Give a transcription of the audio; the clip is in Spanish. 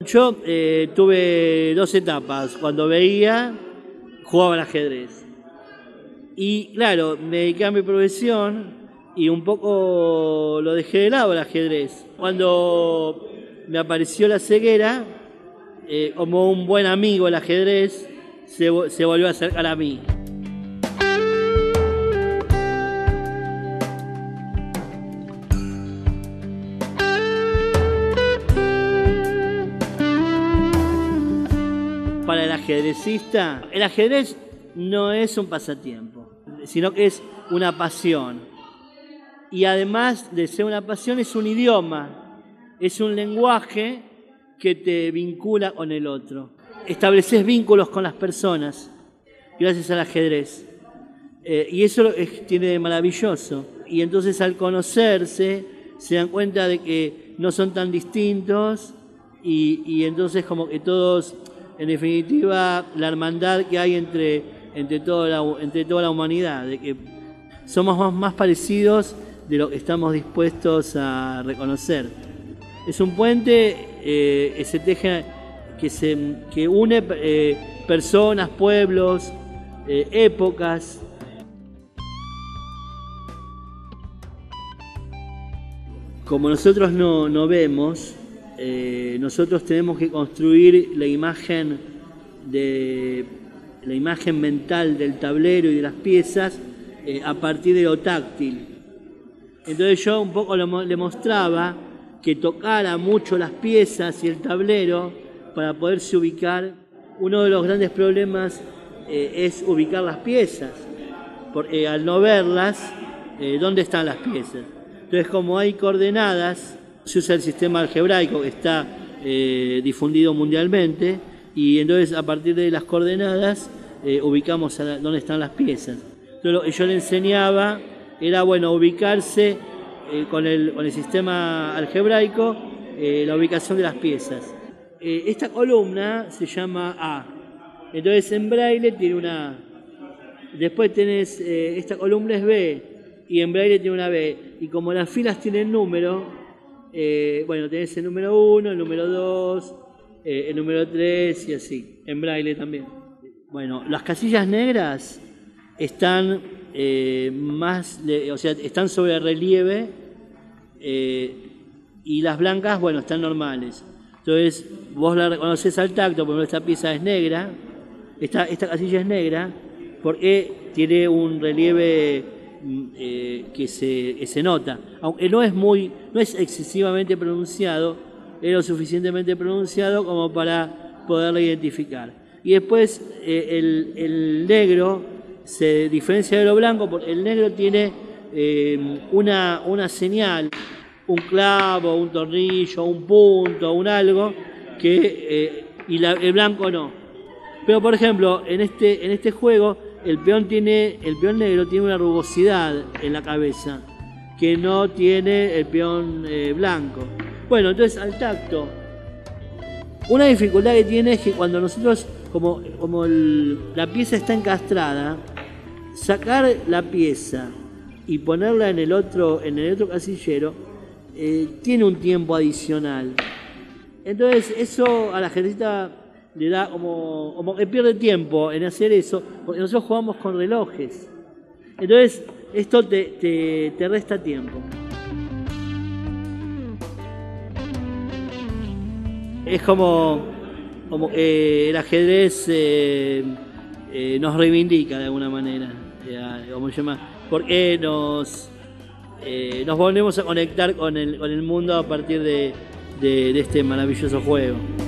Yo tuve dos etapas. Cuando veía, jugaba al ajedrez. Y claro, me dediqué a mi profesión y un poco lo dejé de lado el ajedrez. Cuando me apareció la ceguera, como un buen amigo el ajedrez, se volvió a acercar a mí. Para el ajedrecista, el ajedrez no es un pasatiempo, sino que es una pasión. Y además de ser una pasión, es un idioma, es un lenguaje que te vincula con el otro. Estableces vínculos con las personas gracias al ajedrez. Y eso tiene de maravilloso. Y entonces al conocerse, se dan cuenta de que no son tan distintos y entonces como que todos, en definitiva, la hermandad que hay entre toda la humanidad, de que somos más parecidos de lo que estamos dispuestos a reconocer. Es un puente ese teje que une personas, pueblos, épocas. Como nosotros no vemos, nosotros tenemos que construir la imagen mental del tablero y de las piezas a partir de lo táctil. Entonces yo un poco le mostraba que tocara mucho las piezas y el tablero para poderse ubicar. Uno de los grandes problemas es ubicar las piezas, porque al no verlas, ¿dónde están las piezas? Entonces, como hay coordenadas, se usa el sistema algebraico que está difundido mundialmente, y entonces a partir de las coordenadas ubicamos dónde están las piezas. Entonces, lo que yo le enseñaba era, bueno, ubicarse con el sistema algebraico, la ubicación de las piezas. Esta columna se llama A. Entonces en braille tiene una A. Después tenés, esta columna es B, y en braille tiene una B. Y como las filas tienen número, bueno, tenés el número 1, el número 2, el número 3 y así, en braille también. Bueno, las casillas negras están están sobre relieve, y las blancas, bueno, están normales. Entonces, vos la reconocés al tacto, porque esta pieza es negra, esta casilla es negra, porque tiene un relieve que se nota. Aunque no es excesivamente pronunciado, es lo suficientemente pronunciado como para poderlo identificar. Y después el negro se diferencia de lo blanco, porque el negro tiene una señal, un clavo, un tornillo, un punto, un algo, y el blanco no. Pero por ejemplo, en este juego, el peón negro tiene una rugosidad en la cabeza que no tiene el peón blanco. Bueno, entonces al tacto, una dificultad que tiene es que cuando nosotros, como la pieza está encastrada, sacar la pieza y ponerla en el otro casillero tiene un tiempo adicional. Entonces eso a la ajedrecista le da como que pierde tiempo en hacer eso, porque nosotros jugamos con relojes. Entonces esto te resta tiempo. Es como que el ajedrez nos reivindica de alguna manera, como se llama, porque nos volvemos a conectar con el mundo a partir de este maravilloso juego.